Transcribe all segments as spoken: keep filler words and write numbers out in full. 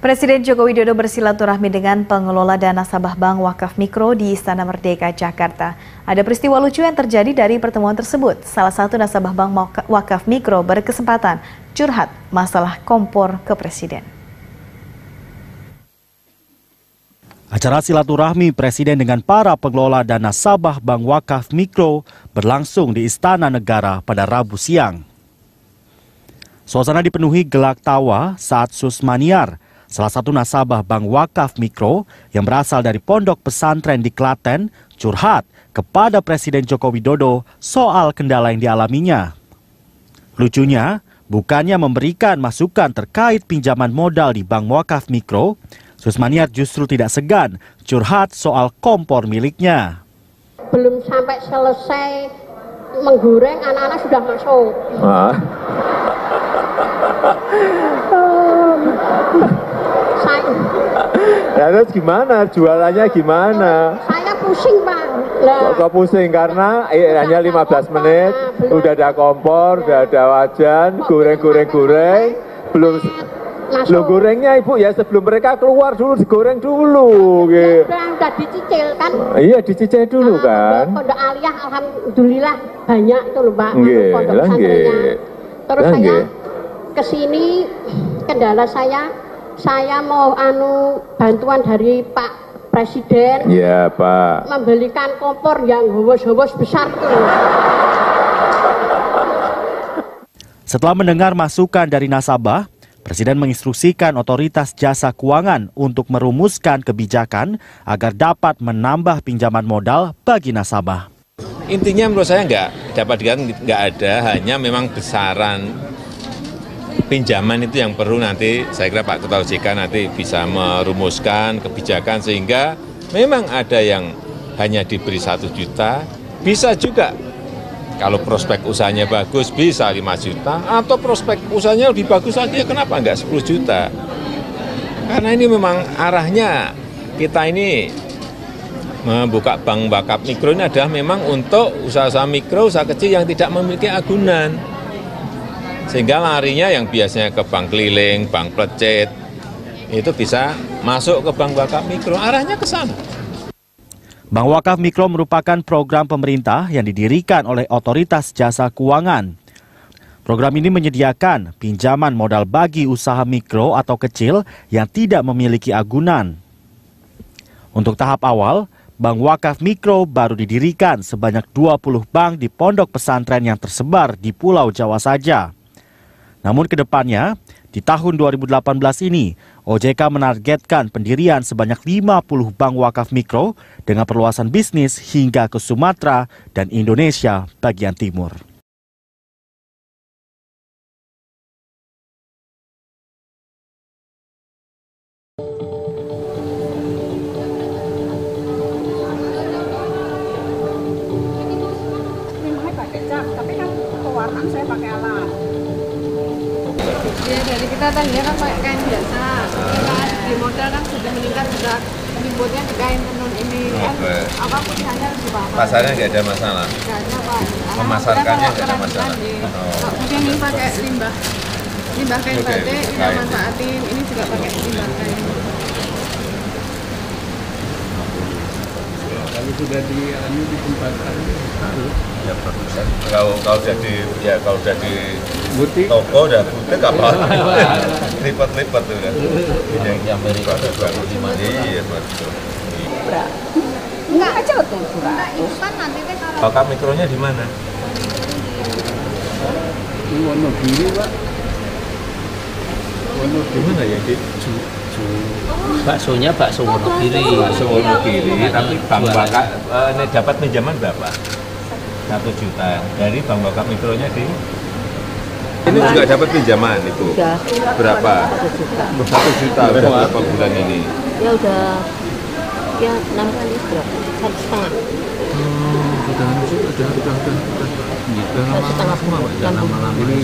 Presiden Joko Widodo bersilaturahmi dengan pengelola dan nasabah Bank Wakaf Mikro di Istana Merdeka, Jakarta. Ada peristiwa lucu yang terjadi dari pertemuan tersebut. Salah satu nasabah Bank Wakaf Mikro berkesempatan curhat masalah kompor ke Presiden. Acara silaturahmi Presiden dengan para pengelola dan nasabah Bank Wakaf Mikro berlangsung di Istana Negara pada Rabu siang. Suasana dipenuhi gelak tawa saat Susmaniar, salah satu nasabah Bank Wakaf Mikro yang berasal dari pondok pesantren di Klaten, curhat kepada Presiden Joko Widodo soal kendala yang dialaminya. Lucunya, bukannya memberikan masukan terkait pinjaman modal di Bank Wakaf Mikro, Susmaniar justru tidak segan curhat soal kompor miliknya. Belum sampai selesai menggoreng, anak-anak sudah masuk. Ah. Saya, ya, terus gimana? Jualannya gimana? Saya pusing, Pak. Kok, kok pusing? Karena eh, hanya lima belas menit, nah, udah ada kompor, udah ada wajan, goreng-goreng-goreng, belum lo gorengnya Ibu ya sebelum mereka keluar dulu digoreng dulu. Gitu. Udah, udah dicicil kan? Iya, dicicil dulu nah, kan. Pondok Aliyah alhamdulillah banyak itu loh, Pak. Nggih, pondok pesantrennya. Terus saya kesini, kendala saya Saya mau anu bantuan dari Pak Presiden. Iya, Pak. Membelikan kompor yang hobos-hobos besar tuh. Setelah mendengar masukan dari nasabah, Presiden menginstruksikan otoritas jasa keuangan untuk merumuskan kebijakan agar dapat menambah pinjaman modal bagi nasabah. Intinya menurut saya nggak dapat dikatakan nggak ada, hanya memang besaran pinjaman itu yang perlu nanti saya kira Pak Ketua O J K nanti bisa merumuskan kebijakan sehingga memang ada yang hanya diberi satu juta, bisa juga kalau prospek usahanya bagus bisa lima juta atau prospek usahanya lebih bagus lagi ya kenapa enggak sepuluh juta. Karena ini memang arahnya kita ini membuka Bank Wakaf Mikro ini adalah memang untuk usaha-usaha mikro, usaha kecil yang tidak memiliki agunan. Sehingga larinya yang biasanya ke bank keliling, bank plecet, itu bisa masuk ke Bank Wakaf Mikro, arahnya ke sana. Bank Wakaf Mikro merupakan program pemerintah yang didirikan oleh Otoritas Jasa Keuangan. Program ini menyediakan pinjaman modal bagi usaha mikro atau kecil yang tidak memiliki agunan. Untuk tahap awal, Bank Wakaf Mikro baru didirikan sebanyak dua puluh bank di pondok pesantren yang tersebar di Pulau Jawa saja. Namun ke depannya, di tahun dua ribu delapan belas ini, O J K menargetkan pendirian sebanyak lima puluh bank wakaf mikro dengan perluasan bisnis hingga ke Sumatera dan Indonesia bagian timur. Tapi kan pewarnaan saya pakai alat. Ya, dari kita tadinya kan pakai kain biasa, kan di modal kan sudah meningkat, sudah dibuatnya di kain tenun ini kan, apa pilihannya lebih bagus. Pasarnya nggak ada masalah? Nggak ada, Pak. Memasarkannya nggak ada masalah? Oh. Kemudian ini pakai limbah, limbah kain okay. batik, kita manfaatin, ini juga pakai limbah kain. Kalau sudah di anu ditempatkan harus ya produsen. Kalau kalau udah di ya kalau udah di butik toko udah butik apa lipat-lipat tuh udah. Yang yang Amerika dua puluh lima iya betul. Enggak aja betul Enggak, itu kan nanti teh kalau Wakaf mikronya di mana? di Wonogiri, Pak. Wonogiri mana ya di baksonya bakso Wonogiri, bakso Wonogiri, tapi Bank Wakaf ini dapat pinjaman berapa? Satu juta dari Bank Wakaf Mikronya di ini juga dapat pinjaman Ibu. Udah. Berapa? Satu juta. Satu juta udah berapa bulan ini? Ya udah ya enam kali berapa? Satu setengah. Hmm, sudah sudah sudah sudah sudah sudah lama semua Pak, sudah lama-lama ini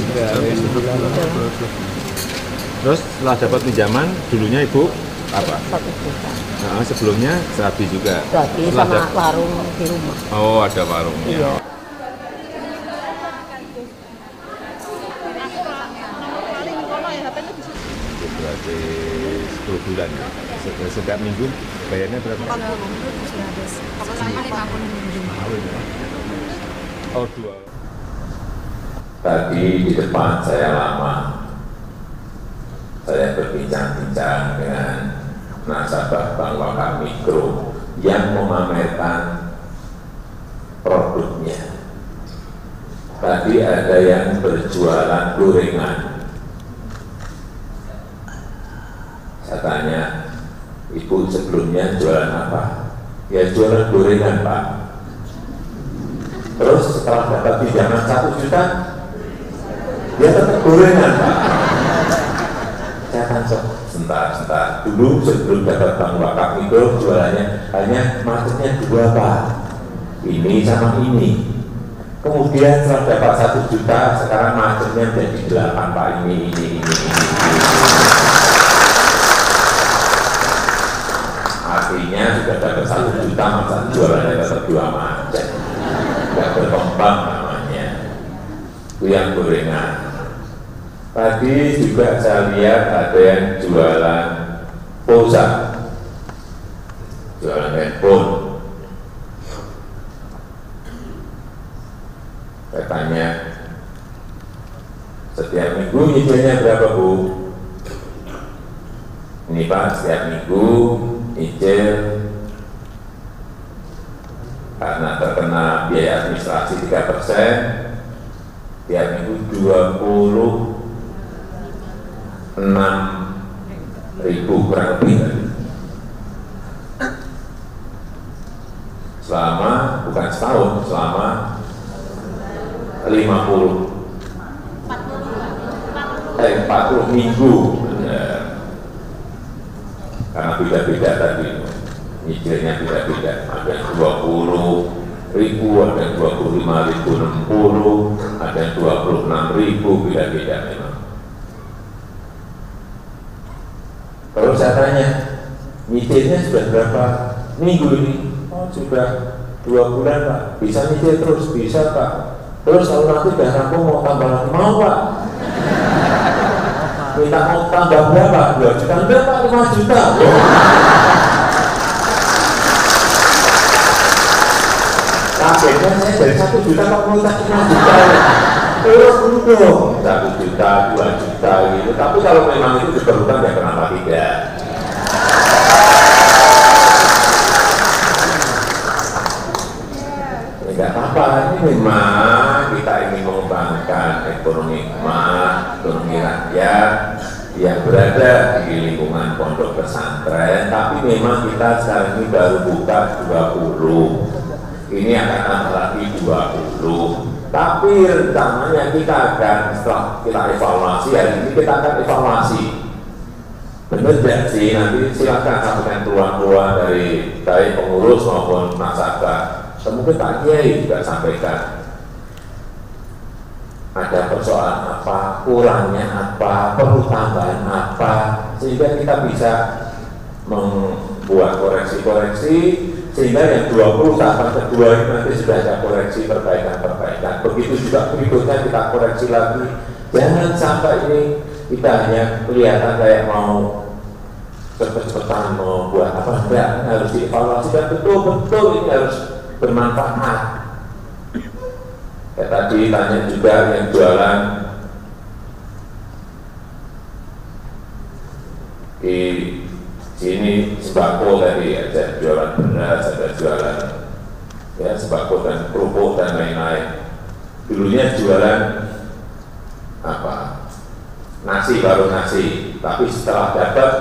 Terus setelah dapat pinjaman, dulunya Ibu apa? Satu juta. Nah, sebelumnya serabi juga. Serabi sama warung di rumah. Oh, ada warungnya. Iya. Berarti sepuluh bulan. Setiap minggu bayarnya berapa? empat puluh itu sudah habis. Kalau saya lima puluh minggu. Oh, dua. Tadi di depan saya lama, saya berbincang-bincang dengan nasabah Bank Wakaf Mikro yang memamerkan produknya. Tadi ada yang berjualan gorengan. Saya tanya, Ibu sebelumnya jualan apa? Ya jualan gorengan, Pak. Terus setelah dapat pinjaman satu juta, dia tetap gorengan, Pak. Saya tanya, sebentar, sebentar. Dulu sebelum dapat Bank Wakaf Mikro jualannya hanya marketnya dua, Pak. Ini sama ini. Kemudian setelah dapat satu juta, sekarang marketnya menjadi delapan, Pak. Ini, ini, ini, ini. Artinya sudah dapat satu juta, masa jualannya tetap dua macet. Tidak berkembang namanya. Itu yang gorengan. Tadi juga saya lihat ada yang jualan pulsa, jualan handphone. Saya tanya, setiap minggu nyicilnya berapa, Bu? Ini Pak, setiap minggu nyicil karena terkena biaya administrasi tiga persen, tiap minggu dua puluh enam ribu kurang lebih. Selama, bukan setahun, selama lima puluh eh, empat puluh minggu. Benar. Karena beda-beda tadi nyicilnya beda-beda, ada yang dua puluh ribu, ada yang dua puluh lima ribu, enam puluh, ada yang dua puluh enam ribu, beda-beda memang. Kalau saya tanya, nyicilnya sudah berapa minggu ini? Oh, sudah dua bulan, Pak. Bisa nyicil terus? Bisa, Pak. Terus kalau nanti udah rampung mau tambah lagi, mau, Pak? Minta mau tambah berapa? dua juta? Enggak, Pak, lima juta. Targetnya saya dari satu juta, Pak, mau tak lima juta. Terus dulu satu juta, dua juta gitu. Tapi kalau memang itu diperlukan, ya kenapa tidak? Tidak apa-apa, ini memang kita ingin mengembangkan ekonomi emas, ekonomi rakyat yang berada di lingkungan pondok pesantren. Tapi memang kita sekarang ini baru buka dua puluh, ini akan tambah lagi dua puluh. Tapi rencananya kita akan, setelah kita evaluasi, hari ini kita akan evaluasi. Benar tidak sih, nanti silakan sampaikan keluhan-keluhan dari baik pengurus maupun nasabah. Mungkin Pak Kiai juga sampaikan ada persoalan apa, kurangnya apa, perlu tambahan apa, sehingga kita bisa membuat koreksi-koreksi, sehingga yang dua puluh tahapan kedua ini nanti sudah ada koreksi perbaikan-perbaikan. Begitu juga berikutnya kita koreksi lagi. Jangan sampai ini kita hanya kelihatan kayak mau cepet-cepetan mau buat apa, enggak, harus dievaluasi dan betul-betul ini harus bermanfaat. Kayak tadi tanya juga yang jualan di sini sembako tadi, ada jualan beras, ada jualan ya sembako dan kerupuk dan lain-lain. Dulunya jualan apa? Nasi, baru nasi. Tapi setelah dapat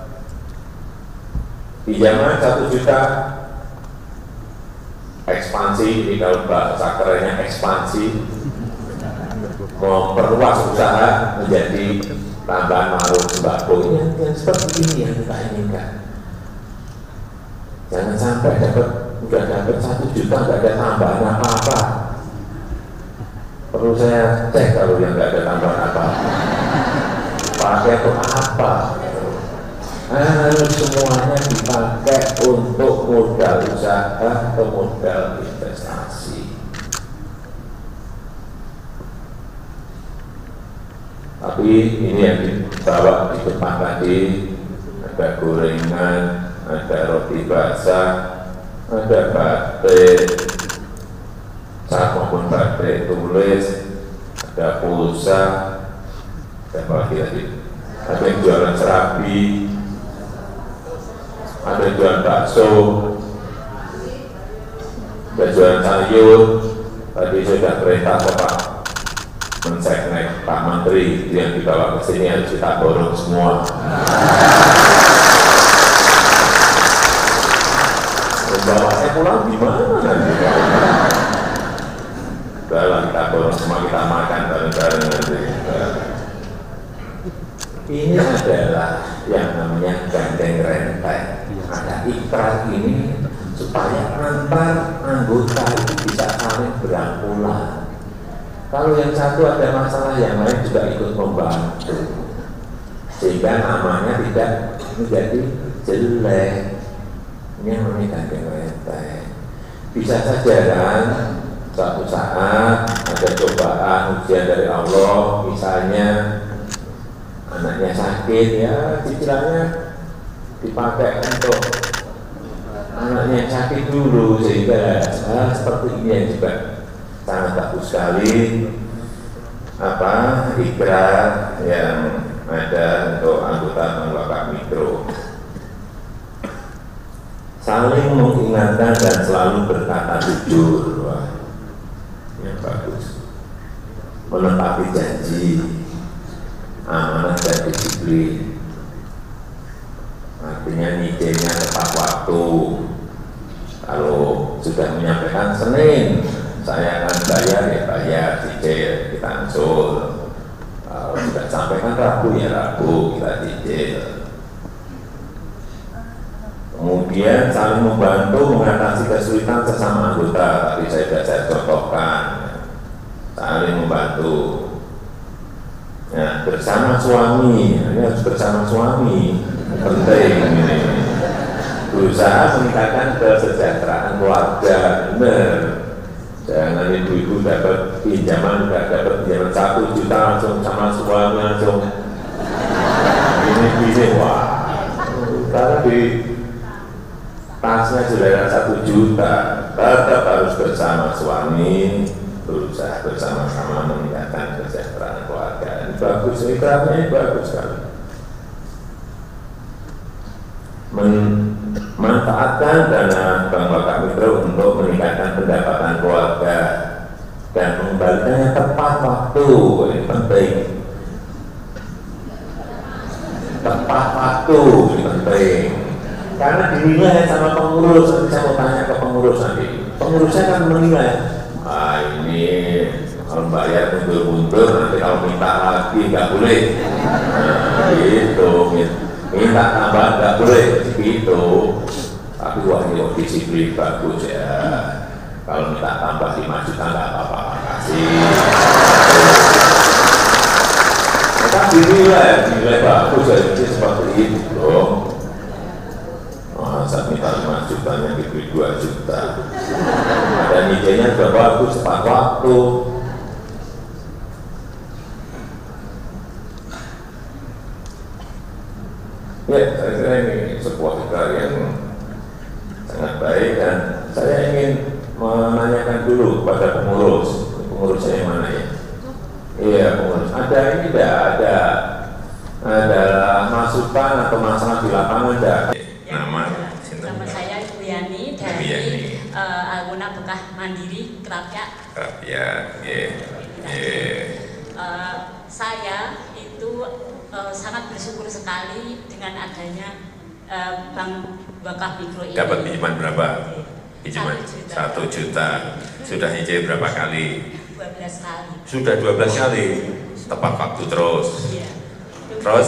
pinjaman satu juta, ekspansi, ini kalau bahasa kerennya ekspansi, memperluas usaha menjadi tambahan warung sembako. Ini yang seperti ini yang kita inginkan. Jangan sampai dapat udah dapat satu juta nggak ada tambahan apa-apa. Perlu saya cek kalau yang nggak ada tambahan apa-apa. Pakai untuk apa? Harus semuanya dipakai untuk modal usaha atau modal investasi. Tapi ini yang dibawa di depan tadi, ada ada gorengan, ada roti basah, ada batik cat maupun batik tulis, ada pulsa, ada apa lagi tadi? Ada yang jualan serabi, ada yang jualan bakso, ada jualan sayur. Tadi sudah perintah ke Pak Menseknek, Pak Menteri yang dibawa ke sini harus kita borong semua. Membawanya pulang gimana nanti? Dalam kita borong semua, kita makan bareng-bareng nanti. Ini adalah yang namanya gandeng renteng. Ada ikrar ini supaya antar anggota itu bisa saling berangkulan. Kalau yang satu ada masalah, yang lain juga ikut membantu, sehingga namanya tidak menjadi jelek. Ini yang namanya gandeng renteng. Bisa saja kan, suatu saat ada cobaan ujian dari Allah, misalnya anaknya sakit, ya cicilannya dipakai untuk anaknya sakit dulu, sehingga hal seperti ini yang juga sangat bagus sekali apa ikrar yang ada untuk anggota Bank Wakaf Mikro. Saling mengingatkan dan selalu berkata jujur. Wah, yang bagus. Menepati janji, amanah dan disiplin. Artinya nyicilnya tepat waktu. Kalau sudah menyampaikan Senin, saya akan bayar, ya bayar, cicil, kita ansur. Kalau sudah sampaikan Rabu, ya Rabu, kita cicil. Kemudian saling membantu mengatasi kesulitan sesama anggota. Tadi saya sudah saya contohkan, saling membantu. Nah, bersama suami, ini harus bersama suami, penting ini. Berusaha meningkatkan kesejahteraan keluarga, benar. Jangan ibu-ibu dapat pinjaman, nggak dapat pinjaman satu juta langsung sama suami langsung. Ini ini wah, karena di tasnya sudah ada satu juta, tetap harus bersama suami, berusaha bersama-sama meningkatkan kesejahteraan keluarga. Ini bagus, ikrarnya bagus sekali. Memanfaatkan dana Bank Wakaf Mikro untuk meningkatkan pendapatan keluarga dan mengembalikannya tepat waktu, ini penting. Tepat waktu ini penting. Karena dinilai sama pengurus, nanti saya mau tanya ke pengurus nanti. Pengurusnya kan menilai, ah ini kalau bayar mundur-mundur, nanti kalau minta lagi nggak boleh. Nah, gitu, minta tambah nggak boleh, gitu. Tapi wah ini disiplin bagus ya. Kalau minta tambah lima juta nggak apa-apa, kasih. Tapi dinilai, dinilai bagus ya, jadi seperti itu dong. Masa minta lima juta yang diberi dua juta. Ada nilainya juga bagus, tepat waktu. Ya, saya kira ini sebuah ikrar yang sangat baik dan saya ingin menanyakan dulu kepada pengurus. Pengurusnya yang mana ya? Iya, pengurus. Ada ini tidak ada ada masukan atau masalah di lapangan tidak? Nama, nama saya Ibu Yani dari Yani. Uh, Alguna Bekah Mandiri Kerapia. Kerapia, yeah. Yeah. Uh, saya itu uh, sangat bersyukur sekali dengan adanya uh, Bank Wakaf Mikro ini. Dapat pinjaman berapa? Pinjaman satu juta. Sudah nyicil berapa kali? dua belas kali. Sudah dua belas kali. Tepat waktu terus. Iya. Terus?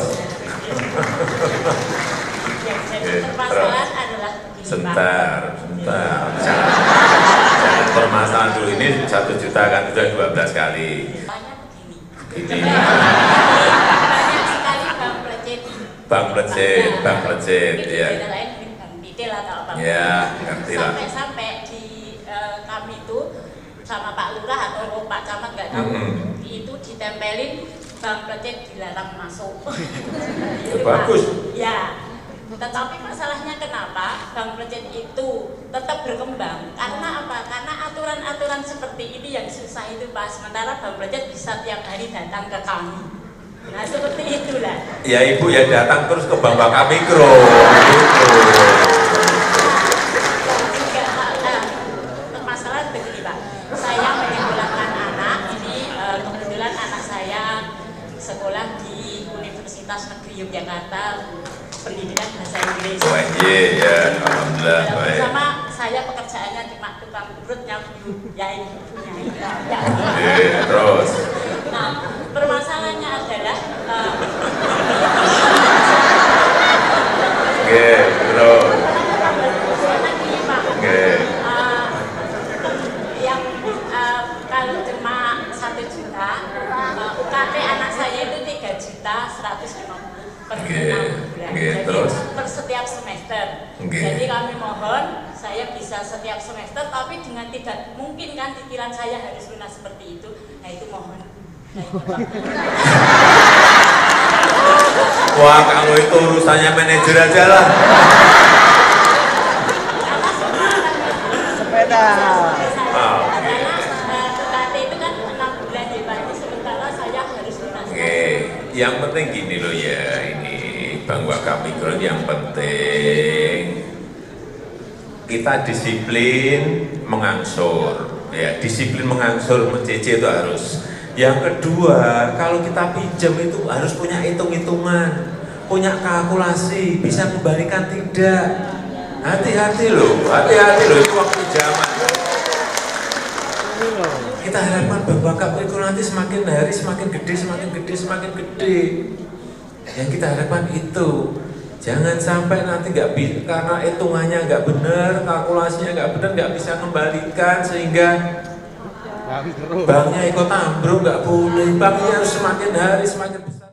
Ya, jadi permasalahan adalah begini, sebentar, sebentar. Jangan, jangan permasalahan dulu, ini satu juta kan sudah dua belas kali. Banyak begini. Begini. Banyak sekali bank plecet. Bank plecet, bank plecet, ya. Beda lain bank detail atau apa. Ya, ngerti lah. Sampai-sampai di uh, kami itu sama Pak Lurah atau Pak Camat nggak tahu, mm-hmm. itu ditempelin bank plecet dilarang masuk. Ya, bagus. Ya. Tetapi masalahnya kenapa Bank Pelencet itu tetap berkembang? Karena apa? Karena aturan-aturan seperti ini yang susah itu Pak. Sementara Bank Pelencet bisa tiap hari datang ke kami. Nah seperti itulah. Ya Ibu ya datang terus ke Bank Wakaf Mikro. Gitu. Juga nah, masalah begini Pak. Saya menyekolahkan anak ini eh, kebetulan anak saya sekolah di Universitas Negeri Yogyakarta. Pendidikan bahasa Inggris. Oh iya, ya, alhamdulillah. Baik. Sama saya pekerjaannya cuma tukang urut nyapu, ya ini punya. Ya. Oke, terus. Nah, permasalahannya adalah. Uh, Oke, terus. Oke. Uh, yang uh, kalau cuma satu juta, uh, U K T anak saya itu tiga juta seratus lima puluh. Per okay. enam bulan. Okay, Jadi terus. per setiap semester. Okay. Jadi kami mohon saya bisa setiap semester, tapi dengan tidak mungkin kan pikiran saya harus lunas seperti itu. Nah itu mohon. Wah kamu itu urusannya manajer aja lah. Sepeda. Oh. Karena U K T itu kan enam bulan ya Pak. Ini sementara saya harus lunas. Oke. Okay. Yang penting gini loh ya, ini Bank Wakaf Mikro yang penting kita disiplin mengangsur, ya disiplin mengangsur mencicil itu harus. Yang kedua, kalau kita pinjam itu harus punya hitung-hitungan, punya kalkulasi, bisa kembalikan tidak. Hati-hati loh, hati-hati loh itu waktu zaman. Kita harapkan Bank Wakaf Mikro nanti semakin hari semakin gede, semakin gede, semakin gede. Yang kita harapkan itu, jangan sampai nanti nggak bisa karena hitungannya nggak benar, kalkulasinya nggak benar, nggak bisa kembalikan sehingga banknya ikut ambruk, nggak boleh. Banknya harus semakin hari semakin besar.